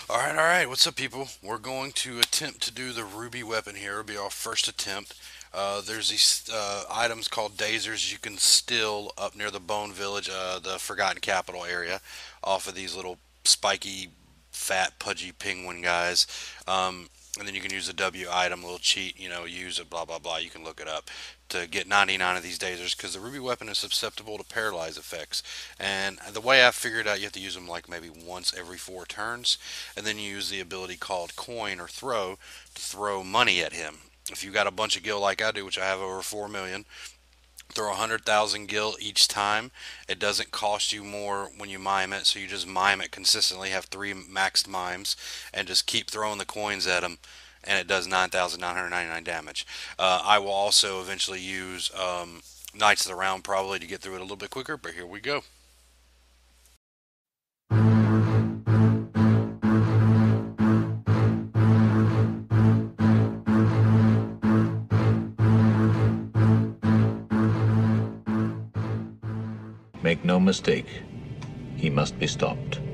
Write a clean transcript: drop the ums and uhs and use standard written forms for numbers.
All right. What's up, people? We're going to attempt to do the ruby weapon here. It'll be our first attempt. There's these items called dazers you can steal up near the Bone Village, the Forgotten Capital area, off of these little spiky, fat, pudgy penguin guys. And then you can use a W item, a little cheat, use it, blah, blah, blah. You can look it up to get 99 of these dazers because the ruby weapon is susceptible to paralyze effects. And the way I figured out, you have to use them like maybe once every 4 turns, and then you use the ability called coin or throw to throw money at him. If you got a bunch of gil like I do, which I have over 4 million, throw 100,000 gil each time. It doesn't cost you more when you mime it, so you just mime it consistently, have 3 maxed mimes, and just keep throwing the coins at him, and it does 9,999 damage. I will also eventually use Knights of the Round probably to get through it a little bit quicker, but here we go. Make no mistake, he must be stopped.